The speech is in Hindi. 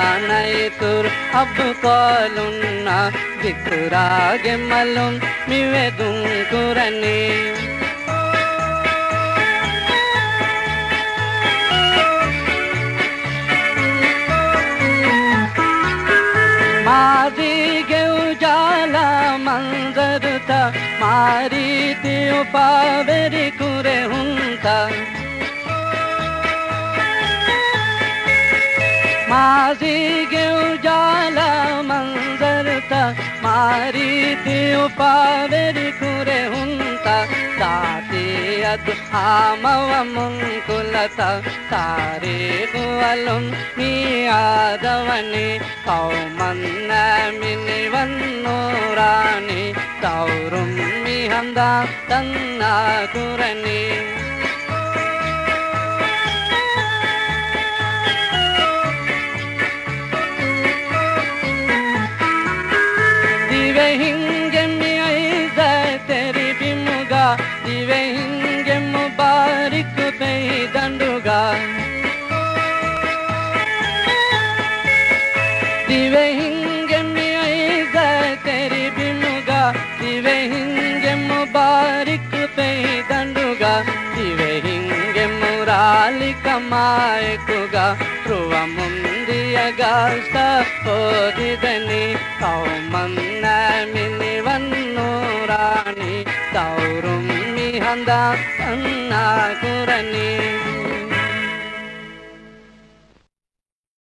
naitur abbu kolunna vikurage malum mivedun kurani मारी के उजाला मंजर था मारी त्यो पावेरी कुरे हुंता मारी के उजाला मंजर था मारी त्यो पावेरी कुरे हुंता ताती अद आमव मुंकुलता तारे कुअलुम नियादवनी कौमन्ना मिनि वन्नूरानी तौरुम मिहंदा तन्ना कुरनी दिवे हिंगे में ऐसा तेरी बिमुगा दिवे हिंगे मुबारक पे दंडुगा दिवे हिंगे में ऐसा तेरी बिमुगा दिवे हिंगे मुबारक पे दंडुगा दिवे हिंगे मुराली कमाए कुगा रुवा मुंदिया गास्ता पोदिदनी कौमन्ना मिनि वन्नूरानी तौरुम मिहंदा अन्ना कुरनी